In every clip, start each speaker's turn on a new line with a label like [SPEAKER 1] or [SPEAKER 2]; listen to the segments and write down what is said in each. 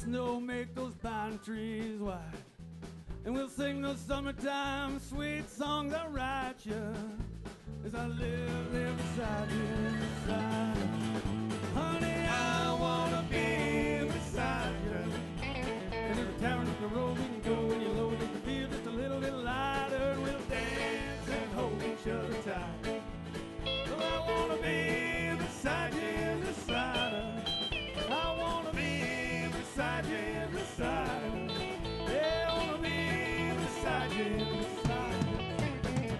[SPEAKER 1] snow make those pine trees white. And we'll sing those summertime sweet songs I write you as I live there beside you, beside you. Honey, I wanna be beside you. And if the towers up the road we can go, when you load up the field just a little bit lighter, and we'll dance and hold each other tight. Well, I wanna be beside you, beside her. I wanna be beside you, beside her. Yeah, I wanna be beside you, beside her.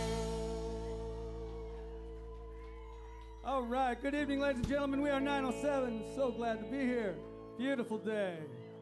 [SPEAKER 1] All right, good evening, ladies and gentlemen. We are 907. So glad to be here. Beautiful day.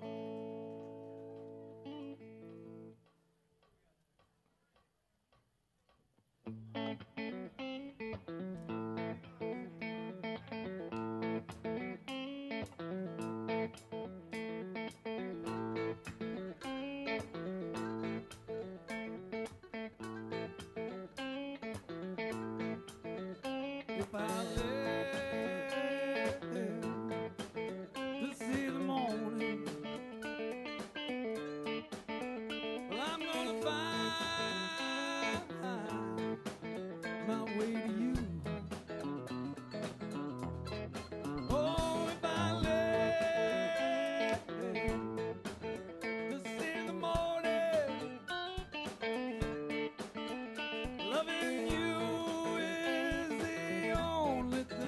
[SPEAKER 1] If I live to see the morning, well, I'm gonna find my way to you. Oh, if I live to see the morning, loving you is the only thing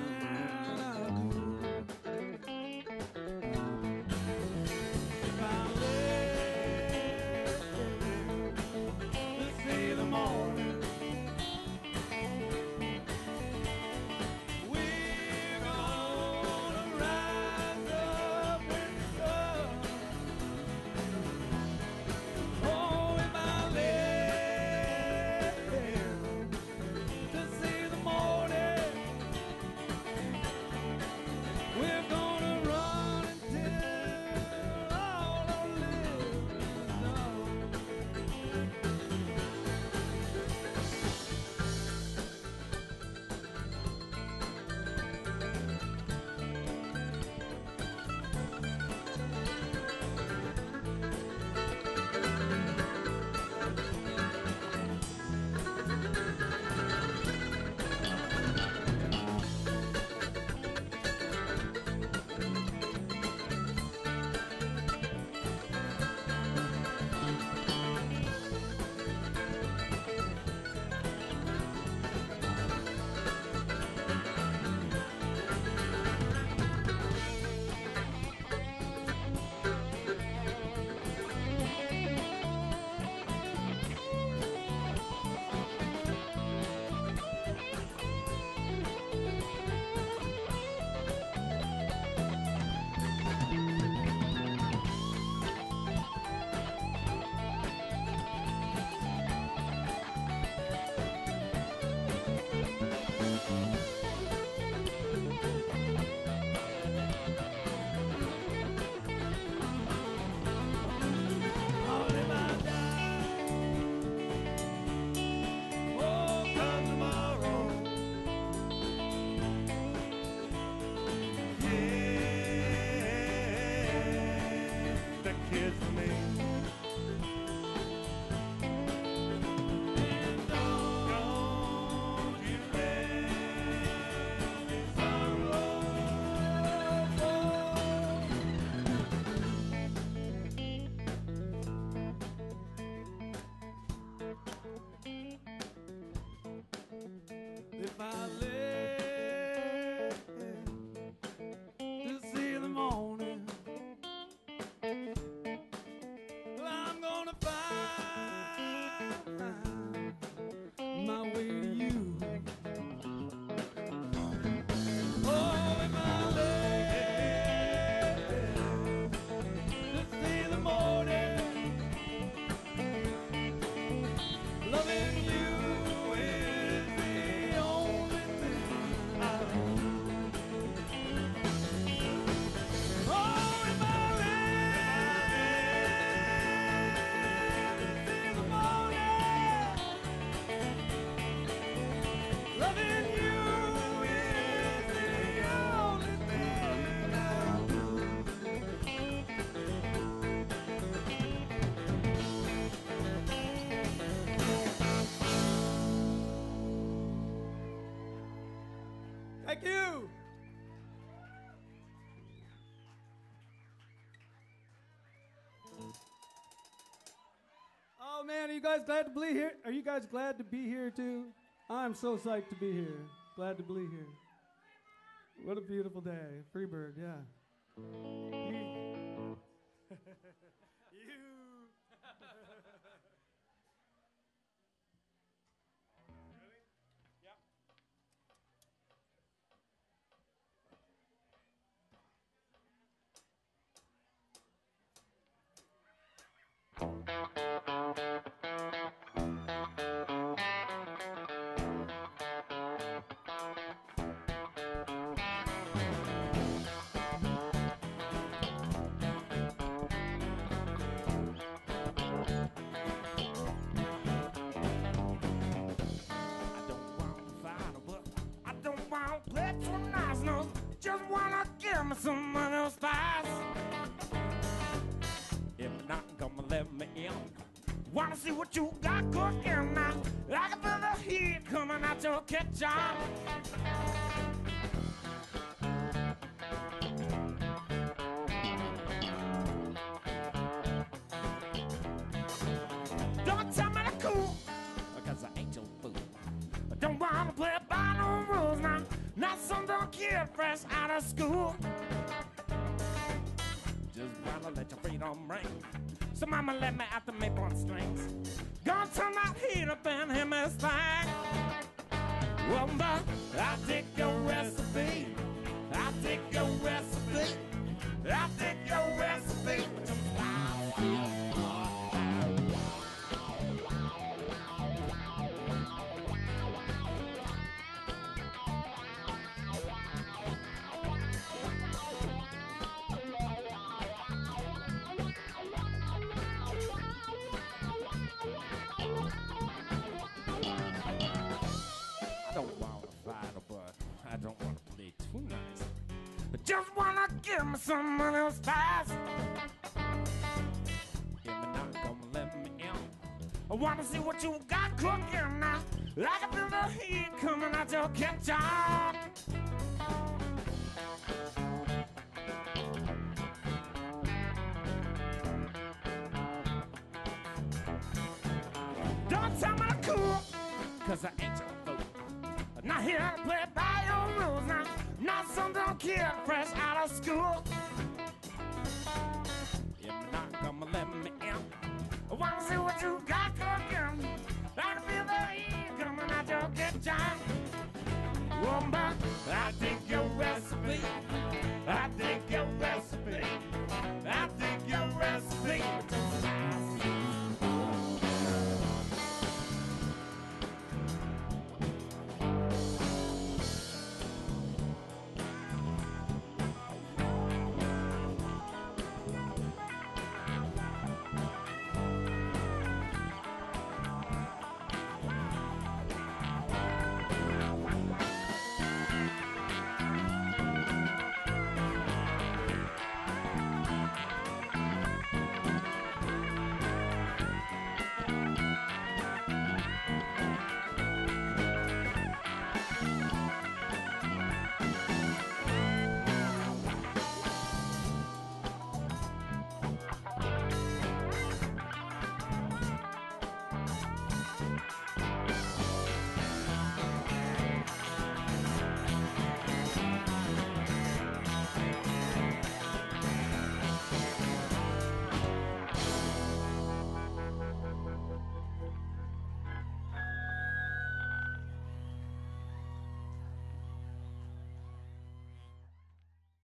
[SPEAKER 1] Oh man, are you guys glad to be here? Are you guys glad to be here too? I'm so psyched to be here. Glad to be here. What a beautiful day. Freebird, yeah. You.
[SPEAKER 2] Just wanna give me some of those spice. If you're not gonna let me in, wanna see what you got cooking now. I can feel the heat coming out your kitchen. Don't tell me to cool, because I ain't your fool. I don't wanna play by no rules now. Not some dumb kid fresh out of school. Just wanna let your freedom ring. So mama let me out the maple strings. Gonna turn that heat up and hear me sing. Well, but I take your recipe. I take your recipe. I take your recipe. Just wanna give me some of those spice. If you're not gonna let me in, I wanna see what you got cooking now. I can feel the heat coming out your kitchen. Don't tell me to cool, cause I ain't your fool. Not here to play by your rules now. Not some dumb kid fresh out of school. If you're not gonna let me in, I wanna see what you got cooking. I can feel the heat coming out your kitchen. Oh, but I take your recipe. I take your